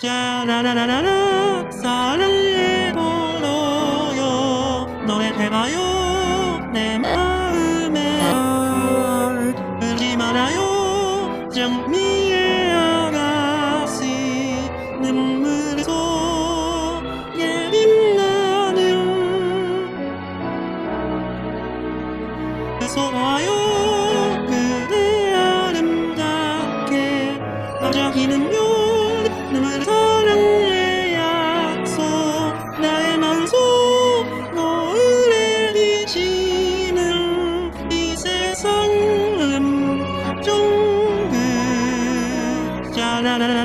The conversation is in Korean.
짜라라라라 사랑해 보러요 노래해봐요 내 마음에 울지 말아요 장미의 아가씨 눈물이 속에 빛나는 서와요 그대 아름답게 반짝이는 눈물 사랑의 약속 나의 마음속 노을에 비치는 이 세상은 쫑긋 짜라라라